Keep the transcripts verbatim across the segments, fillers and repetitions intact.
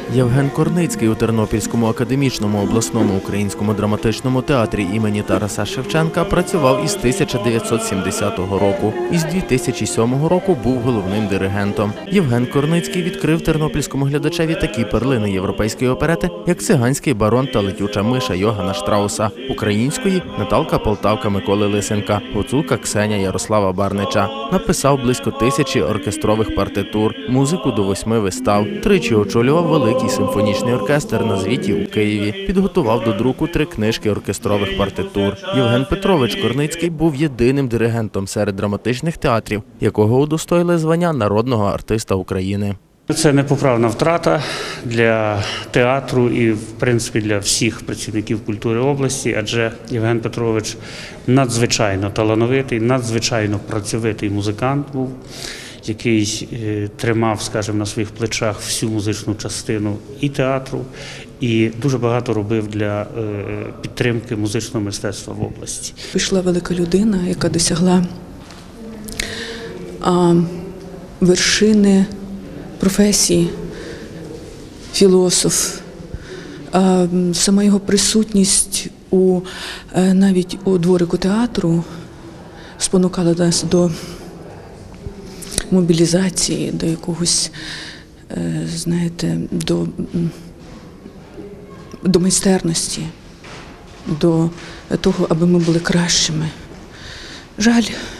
Євген Корницький у Тернопільському академічному обласному українському драматичному театрі імені Тараса Шевченка працював із тисяча дев'ятсот сімдесятого року. Із дві тисячі сьомого року був головним диригентом. Євген Корницький відкрив тернопільському глядачеві такі перлини європейської оперети, як «Циганський барон» та «Летюча миша» Йогана Штрауса, української – «Наталка Полтавка» Миколи Лисенка, «Гуцулка Ксеня» Ярослава Барнича. Написав близько тисячі оркестрових партитур, музику до восьми вистав, тричі очолював великий симфонічний оркестр на звіті у Києві, підготував до друку три книжки оркестрових партитур. Євген Петрович Корницький був єдиним диригентом серед драматичних театрів, якого удостоїли звання народного артиста України. Це непоправна втрата для театру і, в принципі, для всіх працівників культури області, адже Євген Петрович надзвичайно талановитий, надзвичайно працьовитий музикант був, який тримав, скажімо, на своїх плечах всю музичну частину і театру, і дуже багато робив для підтримки музичного мистецтва в області. Пішла велика людина, яка досягла а, вершини професії, філософ. А, сама його присутність у, навіть у дворику театру спонукала нас до мобілізації, до якогось, знаєте, до, до майстерності, до того, аби ми були кращими. Жаль,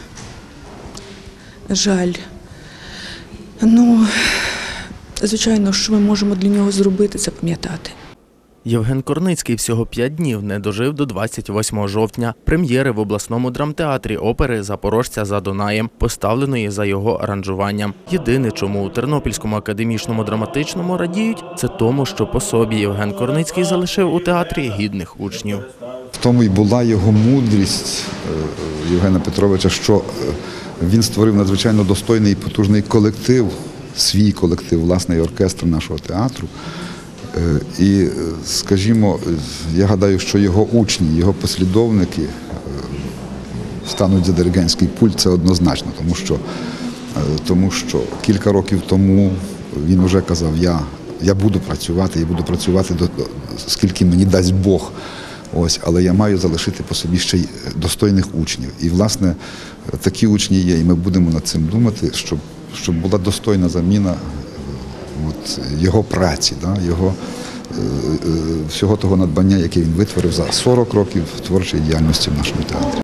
жаль. Ну, звичайно, що ми можемо для нього зробити, це пам'ятати. Євген Корницький всього п'ять днів не дожив до двадцять восьмого жовтня, прем'єри в обласному драмтеатрі опери «Запорожця за Дунаєм», поставленої за його аранжуванням. Єдине, чому у Тернопільському академічному драматичному радіють, це тому, що по собі Євген Корницький залишив у театрі гідних учнів. В тому й була його мудрість Євгена Петровича, що він створив надзвичайно достойний і потужний колектив, свій колектив, власний оркестр нашого театру. І, скажімо, я гадаю, що його учні, його послідовники стануть за диригентський пульт, це однозначно, тому що, тому що кілька років тому він вже казав, я, я буду працювати, я буду працювати, до, скільки мені дасть Бог, ось, але я маю залишити по собі ще й достойних учнів. І, власне, такі учні є, і ми будемо над цим думати, щоб, щоб була достойна заміна От його праці, да, його, всього того надбання, яке він витворив за сорок років творчої діяльності в нашому театрі.